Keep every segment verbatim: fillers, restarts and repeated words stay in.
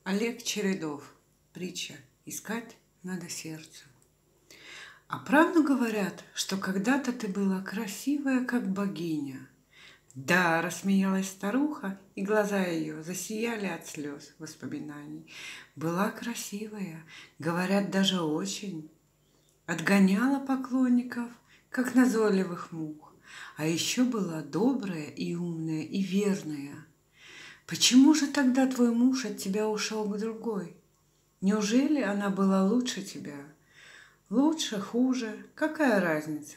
Олег Чередов. Притча «Искать надо сердцем». А правду говорят, что когда-то ты была красивая, как богиня. Да, рассмеялась старуха, и глаза ее засияли от слез воспоминаний. Была красивая, говорят, даже очень. Отгоняла поклонников, как назойливых мух. А еще была добрая и умная и верная. Почему же тогда твой муж от тебя ушел к другой? Неужели она была лучше тебя? Лучше, хуже, какая разница?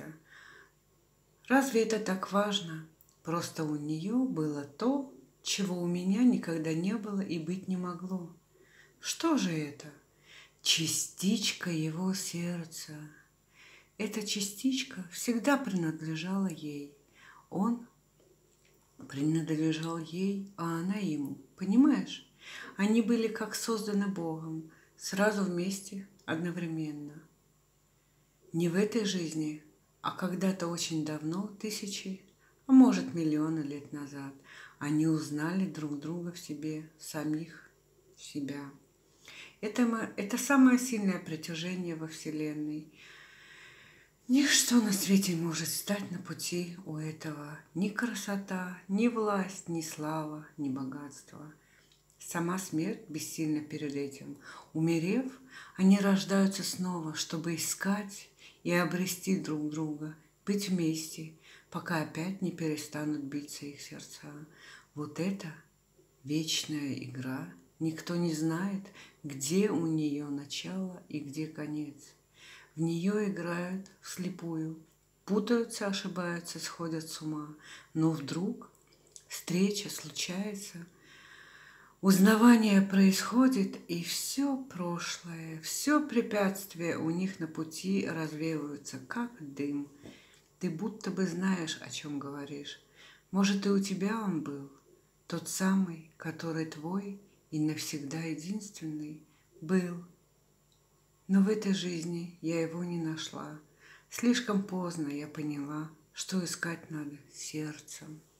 Разве это так важно? Просто у нее было то, чего у меня никогда не было и быть не могло. Что же это? Частичка его сердца. Эта частичка всегда принадлежала ей. Он принадлежал ей, а она ему. Понимаешь? Они были как созданы Богом, сразу вместе, одновременно. Не в этой жизни, а когда-то очень давно, тысячи, а может миллионы лет назад, они узнали друг друга в себе, самих себя. Это, это самое сильное притяжение во Вселенной. Ничто на свете не может стать на пути у этого. Ни красота, ни власть, ни слава, ни богатство. Сама смерть бессильна перед этим. Умерев, они рождаются снова, чтобы искать и обрести друг друга, быть вместе, пока опять не перестанут биться их сердца. Вот это вечная игра. Никто не знает, где у нее начало и где конец. В нее играют вслепую, путаются, ошибаются, сходят с ума. Но вдруг встреча случается, узнавание происходит, и все прошлое, все препятствия у них на пути развеиваются, как дым. Ты будто бы знаешь, о чем говоришь. Может, и у тебя он был, тот самый, который твой и навсегда единственный был. Но в этой жизни я его не нашла. Слишком поздно я поняла, что искать надо сердцем.